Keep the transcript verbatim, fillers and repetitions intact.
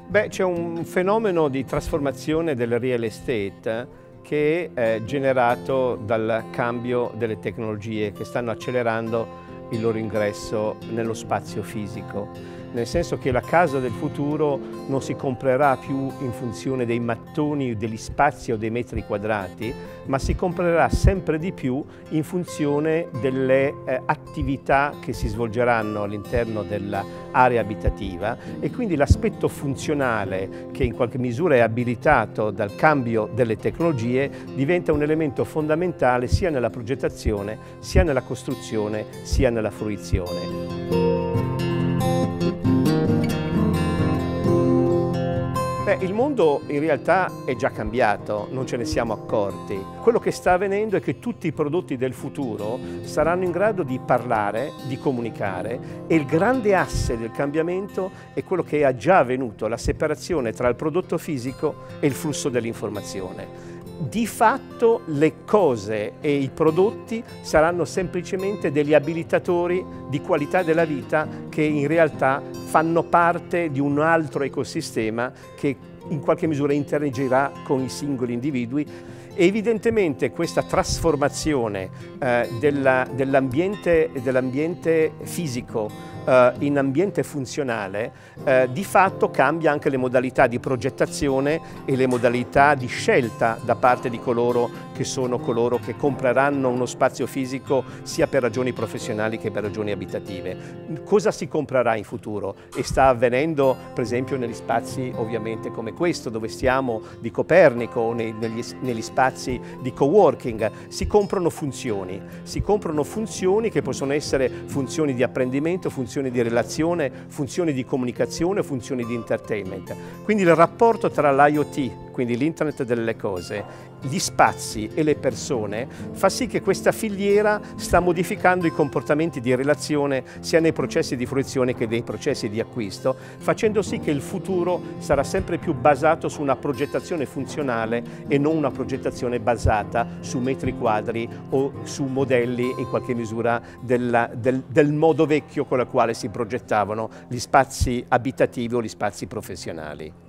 Beh, c'è un fenomeno di trasformazione del real estate che è generato dal cambio delle tecnologie che stanno accelerando il loro ingresso nello spazio fisico. Nel senso che la casa del futuro non si comprerà più in funzione dei mattoni, degli spazi o dei metri quadrati, ma si comprerà sempre di più in funzione delle eh, attività che si svolgeranno all'interno dell'area abitativa, e quindi l'aspetto funzionale, che in qualche misura è abilitato dal cambio delle tecnologie, diventa un elemento fondamentale sia nella progettazione, sia nella costruzione, sia nella fruizione. Beh, il mondo in realtà è già cambiato, non ce ne siamo accorti. Quello che sta avvenendo è che tutti i prodotti del futuro saranno in grado di parlare, di comunicare, e il grande asse del cambiamento è quello che è già avvenuto, la separazione tra il prodotto fisico e il flusso dell'informazione. Di fatto le cose e i prodotti saranno semplicemente degli abilitatori di qualità della vita che in realtà fanno parte di un altro ecosistema che in qualche misura interagirà con i singoli individui. Evidentemente questa trasformazione eh, dell'ambiente dell fisico eh, in ambiente funzionale eh, di fatto cambia anche le modalità di progettazione e le modalità di scelta da parte di coloro che sono coloro che compreranno uno spazio fisico sia per ragioni professionali che per ragioni abitative. Cosa si comprerà in futuro? E sta avvenendo per esempio negli spazi ovviamente come questo dove stiamo di Copernico o nei, negli, negli spazi di coworking. Si comprano funzioni, si comprano funzioni che possono essere funzioni di apprendimento, funzioni di relazione, funzioni di comunicazione, funzioni di entertainment. Quindi il rapporto tra l'I O T, quindi l'internet delle cose, gli spazi e le persone, fa sì che questa filiera sta modificando i comportamenti di relazione sia nei processi di fruizione che nei processi di acquisto, facendo sì che il futuro sarà sempre più basato su una progettazione funzionale e non una progettazione basata su metri quadri o su modelli in qualche misura della, del, del modo vecchio con il quale si progettavano gli spazi abitativi o gli spazi professionali.